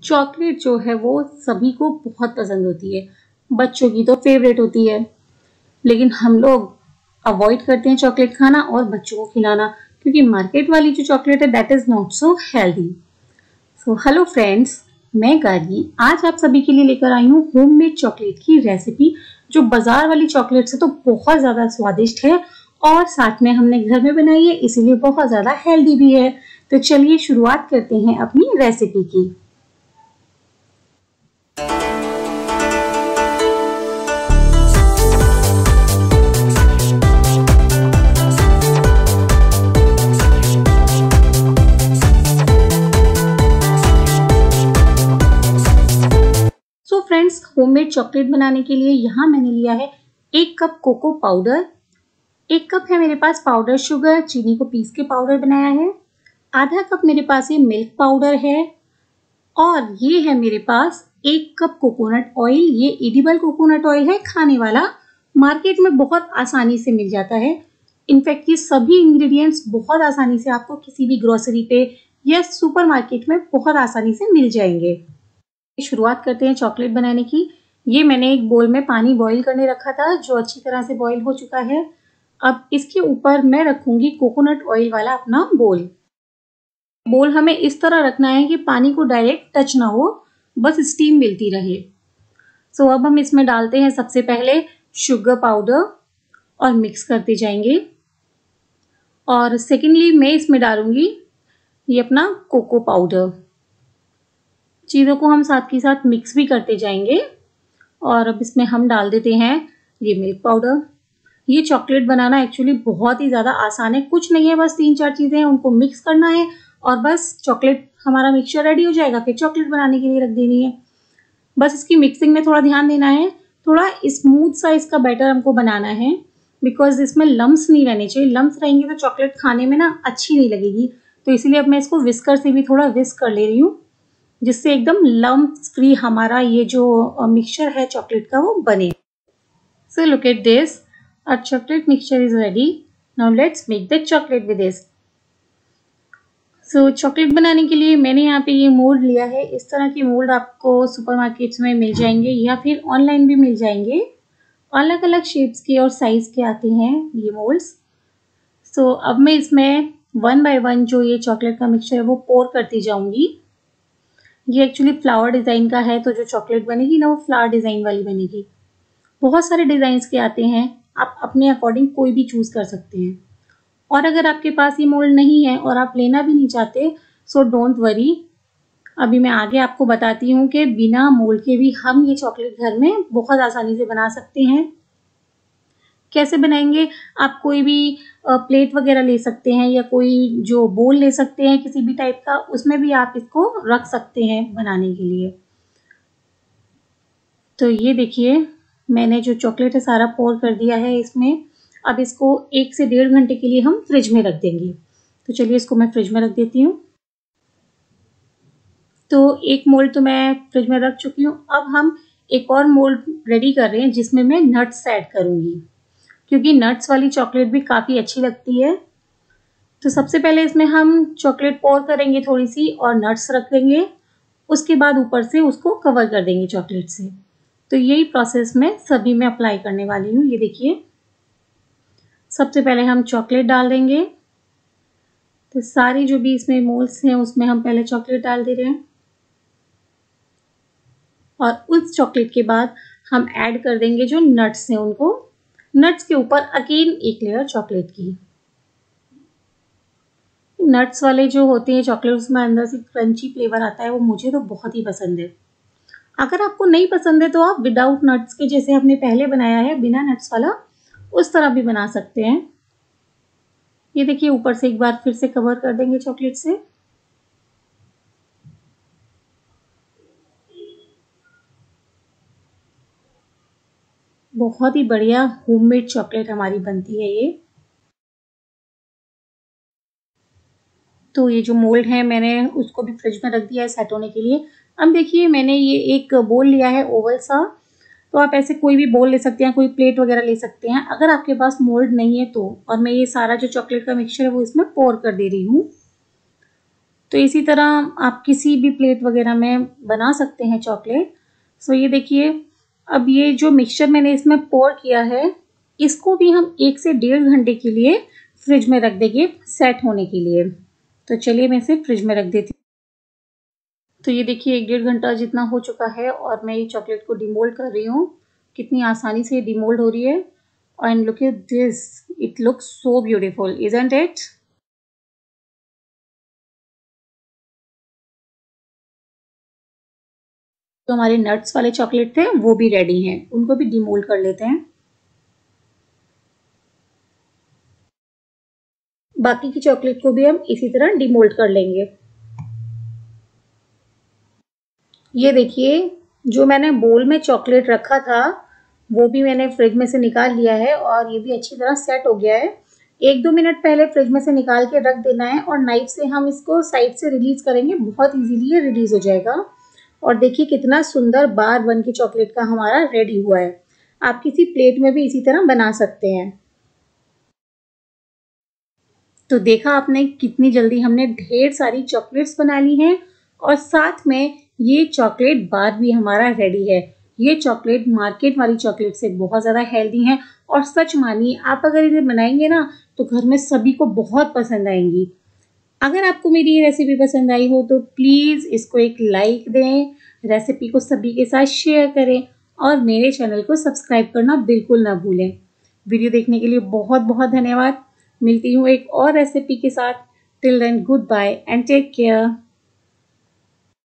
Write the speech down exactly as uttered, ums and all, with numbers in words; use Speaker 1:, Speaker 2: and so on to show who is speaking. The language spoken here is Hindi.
Speaker 1: चॉकलेट जो है वो सभी को बहुत पसंद होती है, बच्चों की तो फेवरेट होती है, लेकिन हम लोग अवॉइड करते हैं चॉकलेट खाना और बच्चों को खिलाना, क्योंकि मार्केट वाली जो चॉकलेट है that is not so healthy. So hello friends, मैं गार्गी आज आप सभी के लिए लेकर आई हूँ होममेड चॉकलेट की रेसिपी, जो बाजार वाली चॉकलेट से तो बहुत ज्यादा स्वादिष्ट है और साथ में हमने घर में बनाई है, इसीलिए बहुत ज्यादा हेल्दी भी है। तो चलिए शुरुआत करते हैं अपनी रेसिपी की। सो फ्रेंड्स, होममेड चॉकलेट बनाने के लिए यहाँ मैंने लिया है एक कप कोको पाउडर, एक कप है मेरे पास पाउडर शुगर, चीनी को पीस के पाउडर बनाया है, आधा कप मेरे पास ये मिल्क पाउडर है और ये है मेरे पास एक कप कोकोनट ऑयल। ये एडिबल कोकोनट ऑयल है, खाने वाला, मार्केट में बहुत आसानी से मिल जाता है। इनफैक्ट ये सभी इंग्रेडिएंट्स बहुत आसानी से आपको किसी भी ग्रोसरी पे या सुपरमार्केट में बहुत आसानी से मिल जाएंगे। शुरुआत करते हैं चॉकलेट बनाने की। ये मैंने एक बोल में पानी बॉईल करने रखा था, जो अच्छी तरह से बॉईल हो चुका है। अब इसके ऊपर मैं रखूंगी कोकोनट ऑयल वाला अपना बोल। बोल हमें इस तरह रखना है कि पानी को डायरेक्ट टच ना हो, बस स्टीम मिलती रहे। सो अब हम इसमें डालते हैं सबसे पहले शुगर पाउडर और मिक्स करते जाएंगे। और सेकेंडली मैं इसमें डालूंगी ये अपना कोको पाउडर। चीज़ों को हम साथ के साथ मिक्स भी करते जाएंगे। और अब इसमें हम डाल देते हैं ये मिल्क पाउडर। ये चॉकलेट बनाना एक्चुअली बहुत ही ज़्यादा आसान है, कुछ नहीं है, बस तीन चार चीज़ें हैं, उनको मिक्स करना है और बस चॉकलेट हमारा मिक्सचर रेडी हो जाएगा। फिर चॉकलेट बनाने के लिए रख देनी है। बस इसकी मिक्सिंग में थोड़ा ध्यान देना है, थोड़ा स्मूथ सा इसका बैटर हमको बनाना है, बिकॉज इसमें लम्स नहीं रहने चाहिए। लम्स रहेंगे तो चॉकलेट खाने में ना अच्छी नहीं लगेगी, तो इसीलिए अब मैं इसको विस्कर से भी थोड़ा विस्क कर ले रही हूँ, जिससे एकदम लम्स फ्री हमारा ये जो मिक्सचर है चॉकलेट का वो बने। So look at this, our chocolate mixture is ready. Now let's make the chocolate with this. So chocolate बनाने के लिए मैंने यहाँ पे ये मोल्ड लिया है। इस तरह के मोल्ड आपको सुपरमार्केट्स में मिल जाएंगे या फिर ऑनलाइन भी मिल जाएंगे। अलग अलग शेप्स के और साइज के आते हैं ये मोल्ड्स। सो अब मैं इसमें वन बाय वन जो ये चॉकलेट का मिक्सचर है वो पोर करती जाऊंगी। ये एक्चुअली फ्लावर डिज़ाइन का है, तो जो चॉकलेट बनेगी ना वो फ्लावर डिज़ाइन वाली बनेगी। बहुत सारे डिज़ाइंस के आते हैं, आप अपने अकॉर्डिंग कोई भी चूज़ कर सकते हैं। और अगर आपके पास ये मोल्ड नहीं है और आप लेना भी नहीं चाहते, सो डोंट वरी, अभी मैं आगे आपको बताती हूँ कि बिना मोल्ड के भी हम ये चॉकलेट घर में बहुत आसानी से बना सकते हैं। कैसे बनाएंगे? आप कोई भी प्लेट वगैरह ले सकते हैं या कोई जो बोल ले सकते हैं किसी भी टाइप का, उसमें भी आप इसको रख सकते हैं बनाने के लिए। तो ये देखिए, मैंने जो चॉकलेट है सारा पोर कर दिया है इसमें। अब इसको एक से डेढ़ घंटे के लिए हम फ्रिज में रख देंगे। तो चलिए इसको मैं फ्रिज में रख देती हूँ। तो एक मोल्ड तो मैं फ्रिज में रख चुकी हूँ। अब हम एक और मोल्ड रेडी कर रहे हैं जिसमें मैं नट्स ऐड करूँगी, क्योंकि नट्स वाली चॉकलेट भी काफ़ी अच्छी लगती है। तो सबसे पहले इसमें हम चॉकलेट पोर करेंगे थोड़ी सी और नट्स रख देंगे, उसके बाद ऊपर से उसको कवर कर देंगे चॉकलेट से। तो यही प्रोसेस मैं सभी में अप्लाई करने वाली हूँ। ये देखिए, सबसे पहले हम चॉकलेट डाल देंगे। तो सारी जो भी इसमें मोल्ड्स हैं उसमें हम पहले चॉकलेट डाल दे रहे हैं और उस चॉकलेट के बाद हम ऐड कर देंगे जो नट्स हैं उनको। नट्स के ऊपर अगेन एक लेयर चॉकलेट की। नट्स वाले जो होते हैं चॉकलेट, उसमें अंदर से क्रंची फ्लेवर आता है, वो मुझे तो बहुत ही पसंद है। अगर आपको नहीं पसंद है तो आप विदाउट नट्स के, जैसे हमने पहले बनाया है बिना नट्स वाला, उस तरह भी बना सकते हैं। ये देखिए, ऊपर से एक बार फिर से कवर कर देंगे चॉकलेट से। बहुत ही बढ़िया होममेड चॉकलेट हमारी बनती है ये। तो ये जो मोल्ड है मैंने उसको भी फ्रिज में रख दिया है सेट होने के लिए। अब देखिए, मैंने ये एक बोल लिया है ओवल सा, तो आप ऐसे कोई भी बोल ले सकते हैं, कोई प्लेट वगैरह ले सकते हैं। अगर आपके पास मोल्ड नहीं है तो, और मैं ये सारा जो चॉकलेट का मिक्सचर है वो इसमें पोर कर दे रही हूँ। तो इसी तरह आप किसी भी प्लेट वगैरह में बना सकते हैं चॉकलेट। सो ये देखिए, अब ये जो मिक्सचर मैंने इसमें पोर किया है, इसको भी हम एक से डेढ़ घंटे के लिए फ्रिज में रख देंगे सेट होने के लिए। तो चलिए मैं इसे फ्रिज में रख देती हूँ। तो ये देखिए एक डेढ़ घंटा जितना हो चुका है और मैं ये चॉकलेट को डिमोल्ड कर रही हूँ। कितनी आसानी से डिमोल्ड हो रही है। And look at this, it looks so beautiful, isn't it? तो हमारे नट्स वाले चॉकलेट थे वो भी रेडी हैं, उनको भी डिमोल्ड कर लेते हैं। बाकी की चॉकलेट को भी हम इसी तरह डिमोल्ड कर लेंगे। ये देखिए, जो मैंने बोल में चॉकलेट रखा था वो भी मैंने फ्रिज में से निकाल लिया है और ये भी अच्छी तरह सेट हो गया है। एक दो मिनट पहले फ्रिज में से निकाल के रख देना है और नाइफ से हम इसको साइड से रिलीज करेंगे, बहुत इजीली ये रिलीज हो जाएगा। और देखिए कितना सुंदर बार बन के चॉकलेट का हमारा रेडी हुआ है। आप किसी प्लेट में भी इसी तरह बना सकते हैं। तो देखा आपने कितनी जल्दी हमने ढेर सारी चॉकलेट्स बना ली हैं और साथ में ये चॉकलेट बार भी हमारा रेडी है। ये चॉकलेट मार्केट वाली चॉकलेट से बहुत ज़्यादा हेल्दी हैं और सच मानिए आप अगर इन्हें बनाएंगे ना तो घर में सभी को बहुत पसंद आएंगी। अगर आपको मेरी ये रेसिपी पसंद आई हो तो प्लीज़ इसको एक लाइक दें, रेसिपी को सभी के साथ शेयर करें और मेरे चैनल को सब्सक्राइब करना बिल्कुल ना भूलें। वीडियो देखने के लिए बहुत बहुत धन्यवाद। मिलती हूँ एक और रेसिपी के साथ। Till then goodbye and take care.